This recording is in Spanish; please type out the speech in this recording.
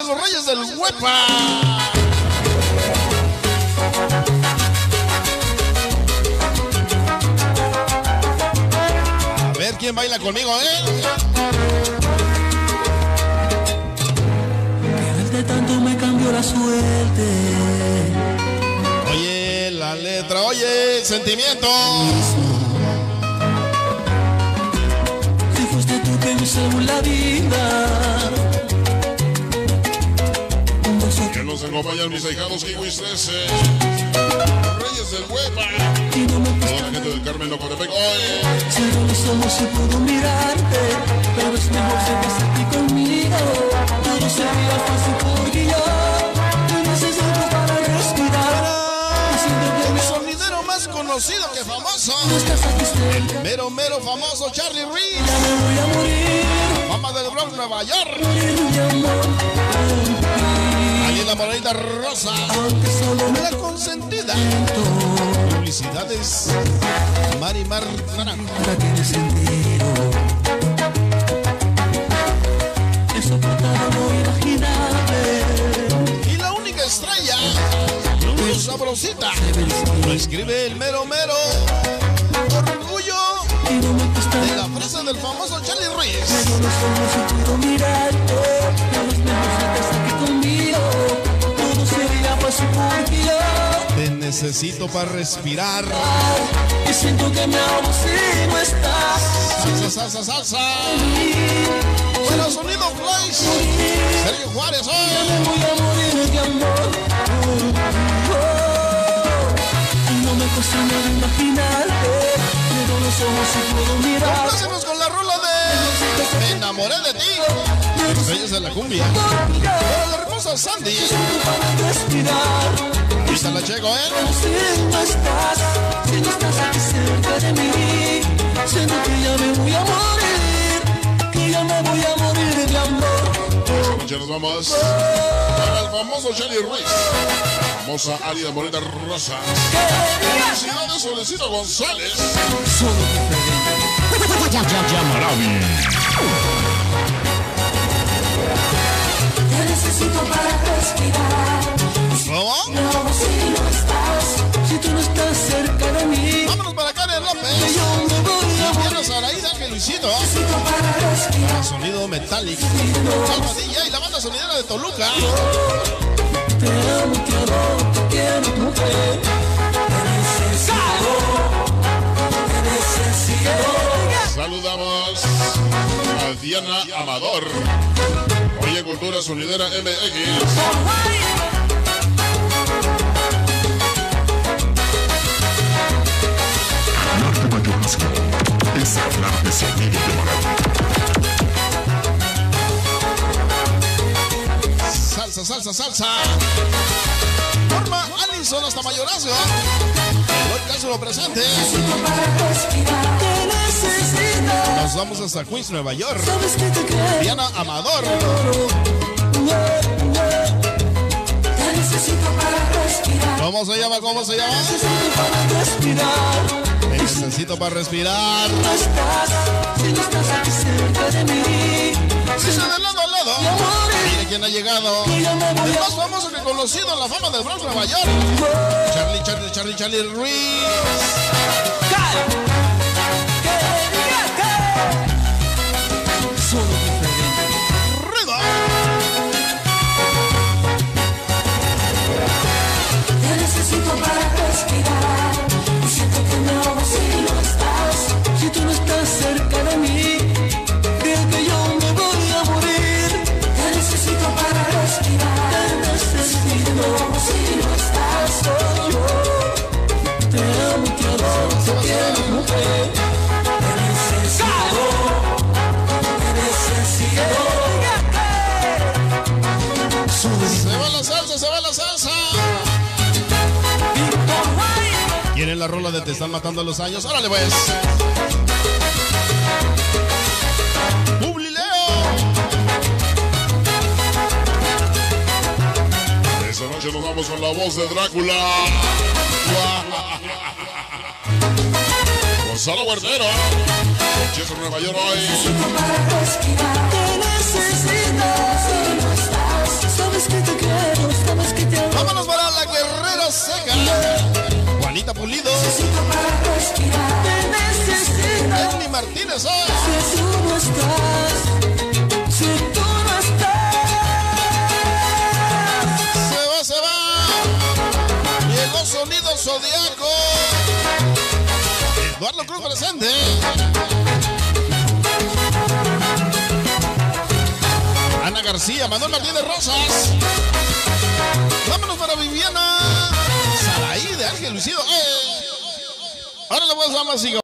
Los Reyes del Huepa. A ver quién baila conmigo, Que de tanto me cambió la suerte. Oye, la letra, oye, el sentimiento. Si fuiste tú que me salvó la vida. Que nos acompañan mis ahijados Kiwis 13, Reyes del Huepa, toda la gente del Carmen Locotepec. Cierro los ojos y puedo mirarte, pero es mejor si estás aquí conmigo. Todo sería fácil porque yo te necesito para respirar. El sonidero más conocido que famoso, el mero famoso Charlie Reese. Ya me voy a morir. Fama del Bronx, Nueva York. Morir, mi amor. Ahí la morenita rosa, la consentida. Publicidades Marimar Naranjo. Nada tiene sentido. Eso trataba no imaginable. Y la única estrella, Lulu Sabrosita, lo escribe el mero orgullo de la fresa del famoso Charlie Reese. Cierro los ojos y puedo mirarte, pero es mejor si estás aquí conmigo. Todo sería fácil porque yo Te necesito para respirar. y siento que me ahogo si no estás. Salsa. Bueno, sonido Flash. Sergio Juárez, Ya me voy a morir de amor. No me cuesta nada imaginarte. Cierro los ojos y puedo mirar. Complácenos con la rola de Me enamoré de ti. Reyes de la cumbia. Para la hermosa Sandy. Para respirar. Y se la checo, Si no estás aquí cerca de mí, siento que ya me voy a morir, que ya me voy a morir de amor. Esta noche nos vamos para el famoso Charlie Reese, famosa Álida Morena Rosa. Felicidades, Solecito González. Solo diferente. Te necesito para respirar. ¿Cómo? No, si no estás, si tú no estás cerca de mí, Vámonos para Karen que López. yo me voy a morir. Diana Saraída, que Luisito. Para respirar. Sonido Metallic. Salvadilla y la banda sonidera de Toluca. Te amo, te adoro, te quiero, mujer. Te necesito. Saludamos a Diana Amador. Oye, Cultura Sonidera MX. Arte mayorazgo es hablar de sonido de maravilla. Salsa. Norma Allison hasta Mayorazgo. El caso lo presente. Nos vamos hasta Queens, Nueva York. Diana Amador. ¿Cómo se llama? Me necesito para respirar. Si no estás aquí cerca de mí, Dice de lado a lado. Mire quién ha llegado. El más famoso que conocido en la fama del Bronx, Nueva York. Charlie Reese. solo diferente. ¡Ruido! Te necesito para respirar. Y siento que me ahogo si no estás. Si tú no estás cerca de mí, creo que yo me voy a morir. Te necesito para respirar. Te necesito si no estás. Soy yo. Te amo, te adoro, te quiero, mujer. Te necesito. Te necesito. Se va la salsa. ¿Quieren la rola de Te están matando los años? ¡Órale pues! ¡Publileo! Esta noche nos vamos con la voz de Drácula. Gonzalo Guardero. Chester, Nueva York hoy. Para respirar. Te necesito. Si no estás, Martínez, Si tú no estás, si tú no estás. Se va. Llegó Sonido Zodiaco. Eduardo Cruz presente. Ana García, Manuel Martínez Rosas. Vámonos para Viviana Saraí de Ángel Lucido. Ahora la voz vamos a